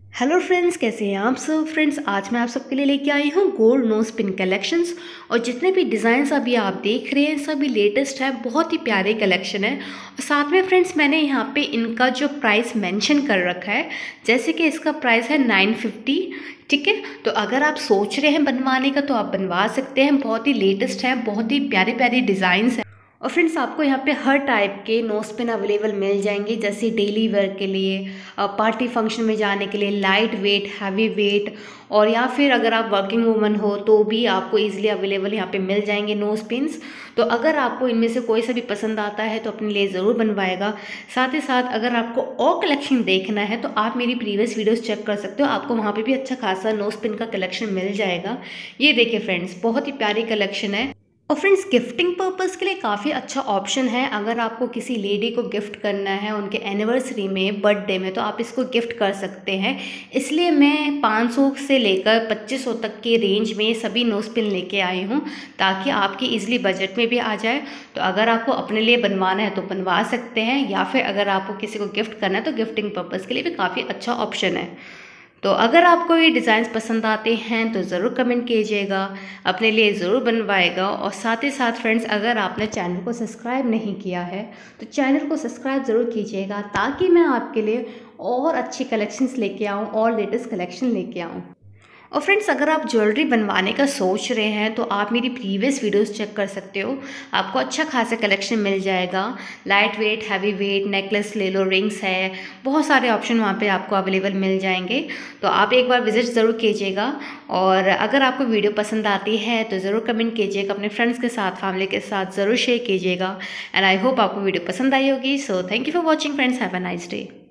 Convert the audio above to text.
Hello friends, कैसे हैं आप सब। फ्रेंड्स, आज मैं आप सबके लिए लेके आई हूँ गोल्ड नोज पिन कलेक्शंस। और जितने भी डिज़ाइंस अभी आप देख रहे हैं सभी लेटेस्ट है, बहुत ही प्यारे कलेक्शन है। और साथ में फ्रेंड्स मैंने यहाँ पे इनका जो प्राइस मेंशन कर रखा है, जैसे कि इसका प्राइस है 950। ठीक है, तो अगर आप सोच रहे हैं बनवाने का तो आप बनवा सकते हैं। बहुत ही लेटेस्ट है, बहुत ही प्यारे प्यारे डिज़ाइंस हैं। और फ्रेंड्स, आपको यहाँ पे हर टाइप के नोज पिन अवेलेबल मिल जाएंगे, जैसे डेली वेयर के लिए, पार्टी फंक्शन में जाने के लिए, लाइट वेट, हैवी वेट, और या फिर अगर आप वर्किंग वूमन हो तो भी आपको इजीली अवेलेबल यहाँ पे मिल जाएंगे नोज पिन्स। तो अगर आपको इनमें से कोई सा भी पसंद आता है तो अपने लिए ज़रूर बनवाएगा। साथ ही साथ अगर आपको और कलेक्शन देखना है तो आप मेरी प्रीवियस वीडियोस चेक कर सकते हो, आपको वहाँ पे भी अच्छा खासा नोज पिन का कलेक्शन मिल जाएगा। ये देखिए फ्रेंड्स, बहुत ही प्यारी कलेक्शन है। और फ्रेंड्स, गिफ्टिंग पर्पस के लिए काफ़ी अच्छा ऑप्शन है। अगर आपको किसी लेडी को गिफ्ट करना है उनके एनिवर्सरी में, बर्थडे में, तो आप इसको गिफ्ट कर सकते हैं। इसलिए मैं 500 से लेकर 2500 तक के रेंज में सभी नोज पिन लेके आई हूँ, ताकि आपके इजीली बजट में भी आ जाए। तो अगर आपको अपने लिए बनवाना है तो बनवा सकते हैं, या फिर अगर आपको किसी को गिफ्ट करना है तो गिफ्टिंग पर्पज़ के लिए भी काफ़ी अच्छा ऑप्शन है। तो अगर आपको ये डिज़ाइंस पसंद आते हैं तो ज़रूर कमेंट कीजिएगा, अपने लिए ज़रूर बनवाएगा। और साथ ही साथ फ्रेंड्स, अगर आपने चैनल को सब्सक्राइब नहीं किया है तो चैनल को सब्सक्राइब ज़रूर कीजिएगा, ताकि मैं आपके लिए और अच्छी कलेक्शंस लेके आऊँ और लेटेस्ट कलेक्शन लेके आऊँ। और फ्रेंड्स, अगर आप ज्वेलरी बनवाने का सोच रहे हैं तो आप मेरी प्रीवियस वीडियोस चेक कर सकते हो, आपको अच्छा खासा कलेक्शन मिल जाएगा। Light weight, heavy weight, necklace ले लो, रिंग्स है, बहुत सारे ऑप्शन वहाँ पे आपको अवेलेबल मिल जाएंगे। तो आप एक बार विजिट ज़रूर कीजिएगा। और अगर आपको वीडियो पसंद आती है तो ज़रूर कमेंट कीजिएगा, अपने फ्रेंड्स के साथ, फैमिली के साथ ज़रूर शेयर कीजिएगा। एंड आई होप आपको वीडियो पसंद आई होगी। So thank you for watching friends, have a nice day.